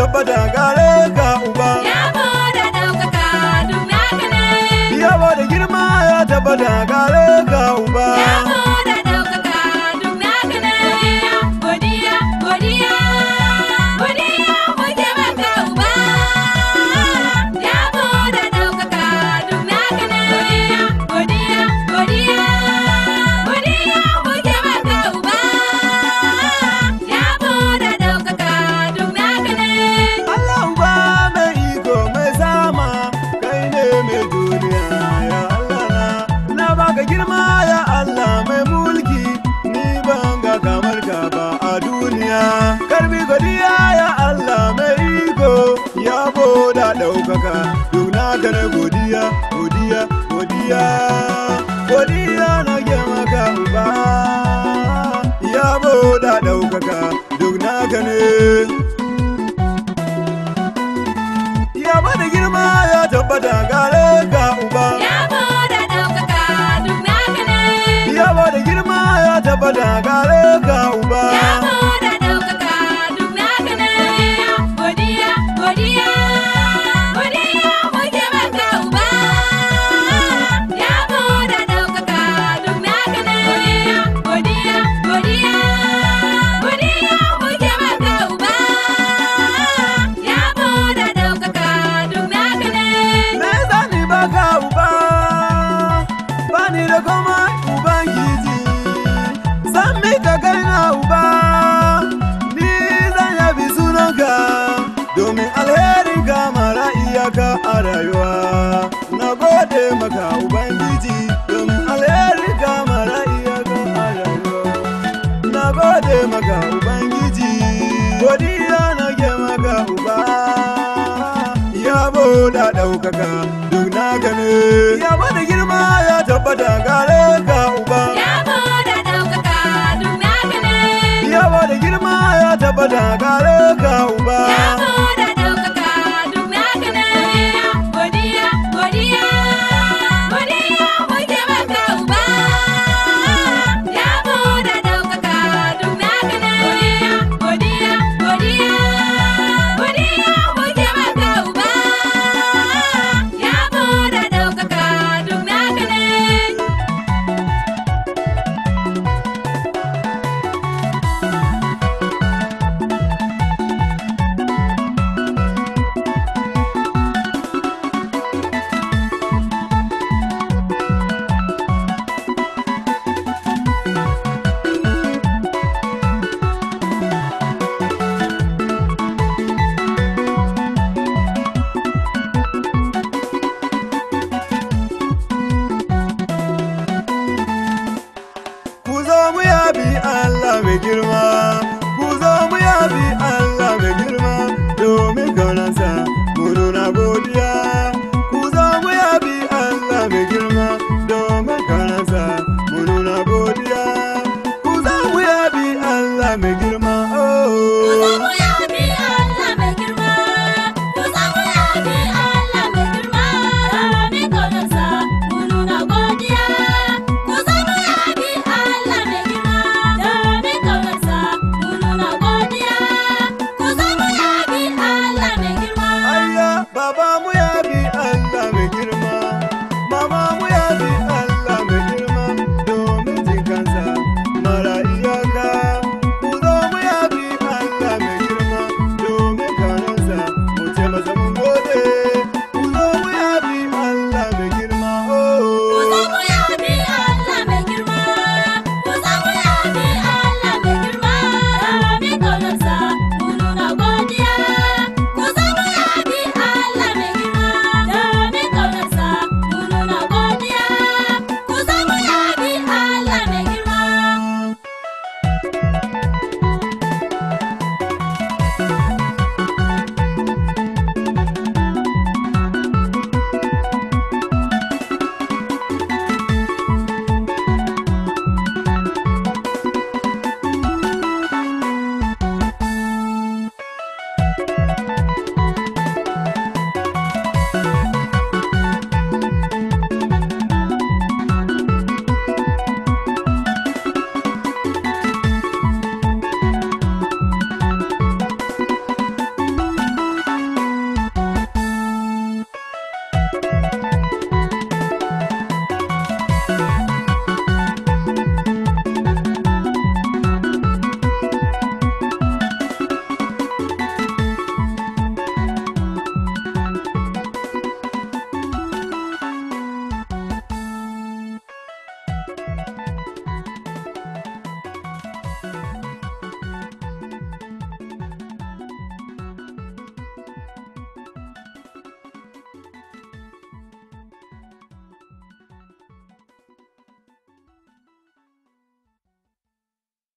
tabbata gare ka uba. Yabo da ɗaukaka duk naka ne. Yabo da girma ya tabbata gare ka uba. Yabo da ɗaukaka duk naka ne. Godiya, godiya, godiya muke maka uba. Yabo da ɗaukaka duk naka ne. Godiya, godiya, godiya muke maka uba. Yabo da ɗaukaka duk naka ne. Allah uba mai iko mai sama kai ne mai duniya ya Allah na baka girma ya Allah mai mulki ni ban ga kamar ka ba a duniya karbi godiya ya Allah mai iko yabo da ɗaukaka duk naka ne godiya godiya godiya godiya na ke maka uba yabo da ɗaukaka duk naka ne. Yabo da girma ya tabbata gare ka uba. Yabo da ɗaukaka duk naka ne. Yabo da girma ya tabbata gare ka uba. Yabo da ɗaukaka duk naka ne. Godiya, godiya, godiya muke maka uba. Yabo da ɗaukaka duk naka ne. Godiya, godiya, godiya muke maka uba. Yabo da ɗaukaka duk naka ne. Me zani baka uba, bani da koma ubangiji. Zan mika kaina uba, ni zan yabi sunanka. Domin alherin ka mara iyaka a rayuwa. Na gode maka ubangiji, domin alherin ka mara iyaka a rayuwa. Na gode maka ubangiji, godiya na ke maka uba. Yabo da ɗaukaka duk naka ne. Yabo da girma ya tabbata gare ka uba. Yabo da ɗaukaka duk naka ne. Yabo da girma ya tabbata gare ka uba. Yabo da ɗaukaka duk naka ne. Godiya, godiya, godiya muke maka uba. Yabo da ɗaukaka duk naka ne. Godiya, godiya, godiya muke maka uba. Yabo da ɗaukaka duk naka ne. Ku zo mu yabi Allah mai girma.